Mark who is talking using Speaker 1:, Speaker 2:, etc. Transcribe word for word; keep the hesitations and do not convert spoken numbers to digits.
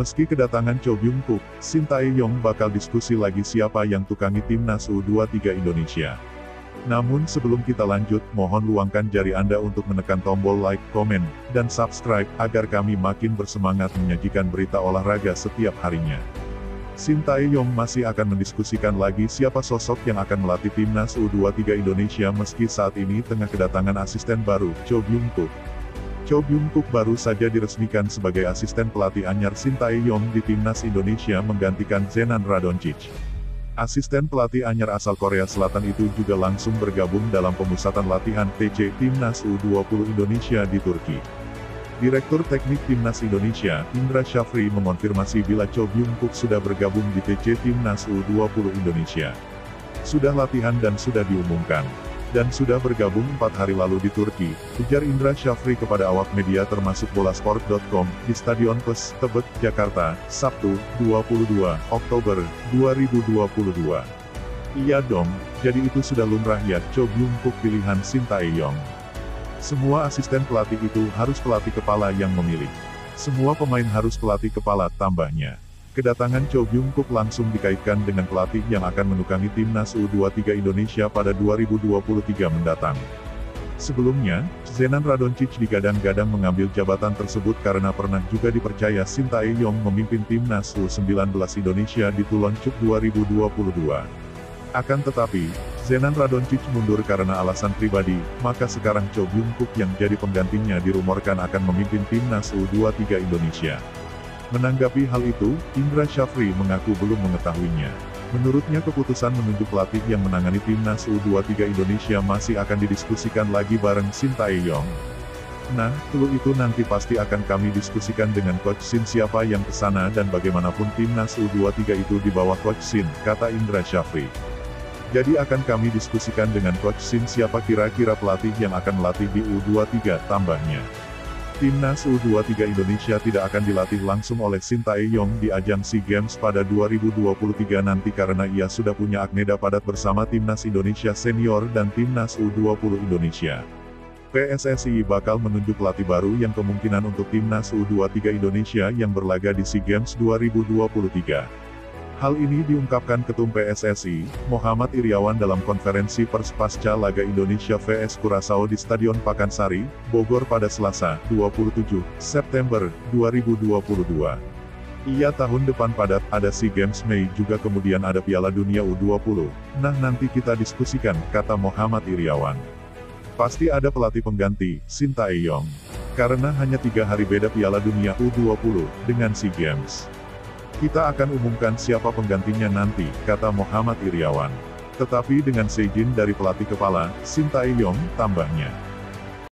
Speaker 1: Meski kedatangan Cho Byung-kook, Shin Tae-yong bakal diskusi lagi siapa yang tukangi timnas U dua puluh tiga Indonesia. Namun sebelum kita lanjut, mohon luangkan jari Anda untuk menekan tombol like, komen, dan subscribe, agar kami makin bersemangat menyajikan berita olahraga setiap harinya. Shin Tae-yong masih akan mendiskusikan lagi siapa sosok yang akan melatih timnas U dua puluh tiga Indonesia meski saat ini tengah kedatangan asisten baru, Cho Byung-kook. Cho Byung-kook baru saja diresmikan sebagai asisten pelatih anyar Shin Tae-yong di timnas Indonesia menggantikan Zenan Radonjic. Asisten pelatih anyar asal Korea Selatan itu juga langsung bergabung dalam pemusatan latihan T C Timnas U dua puluh Indonesia di Turki. Direktur Teknik Timnas Indonesia, Indra Syafri mengonfirmasi bila Cho Byung-kook sudah bergabung di T C Timnas U dua puluh Indonesia. Sudah latihan dan sudah diumumkan. Dan sudah bergabung empat hari lalu di Turki, ujar Indra Syafri kepada awak media termasuk bolasport titik com, di Stadion Pes, Tebet, Jakarta, Sabtu, dua puluh dua Oktober dua ribu dua puluh dua. Iya dong, jadi itu sudah lumrah ya, Cho Byung-kook pilihan Shin Tae-yong. Semua asisten pelatih itu harus pelatih kepala yang memilih. Semua pemain harus pelatih kepala, tambahnya. Kedatangan Cho Byung-kook langsung dikaitkan dengan pelatih yang akan menukangi timnas U dua puluh tiga Indonesia pada dua ribu dua puluh tiga mendatang. Sebelumnya, Zenan Radonjic digadang-gadang mengambil jabatan tersebut karena pernah juga dipercaya Shin Tae-yong memimpin timnas U sembilan belas Indonesia di Tulencuk dua ribu dua puluh dua. Akan tetapi, Zenan Radonjic mundur karena alasan pribadi, maka sekarang Cho Byung-kook yang jadi penggantinya dirumorkan akan memimpin timnas U dua puluh tiga Indonesia. Menanggapi hal itu, Indra Syafri mengaku belum mengetahuinya. Menurutnya keputusan menunjuk pelatih yang menangani timnas U dua puluh tiga Indonesia masih akan didiskusikan lagi bareng Shin Tae-yong. Nah, clue itu nanti pasti akan kami diskusikan dengan Coach Shin siapa yang kesana dan bagaimanapun timnas U dua puluh tiga itu di bawah Coach Shin, kata Indra Syafri. Jadi akan kami diskusikan dengan Coach Shin siapa kira-kira pelatih yang akan melatih di U dua puluh tiga, tambahnya. Timnas U dua puluh tiga Indonesia tidak akan dilatih langsung oleh Shin Tae-yong di ajang SEA Games pada dua ribu dua puluh tiga nanti karena ia sudah punya agneda padat bersama Timnas Indonesia Senior dan Timnas U dua puluh Indonesia. P S S I bakal menunjuk pelatih baru yang kemungkinan untuk Timnas U dua puluh tiga Indonesia yang berlaga di SEA Games dua ribu dua puluh tiga. Hal ini diungkapkan Ketum P S S I, Muhammad Iryawan dalam konferensi pers pasca laga Indonesia versus Curaçao di Stadion Pakansari, Bogor pada Selasa, dua puluh tujuh September dua ribu dua puluh dua. Iya tahun depan padat, ada SEA Games Mei juga kemudian ada Piala Dunia U dua puluh. Nah nanti kita diskusikan, kata Muhammad Iryawan. Pasti ada pelatih pengganti, Shin Tae-yong. Karena hanya tiga hari beda Piala Dunia U dua puluh, dengan SEA Games. Kita akan umumkan siapa penggantinya nanti, kata Muhammad Iryawan. Tetapi dengan seizin dari pelatih kepala, Shin Tae-yong, tambahnya.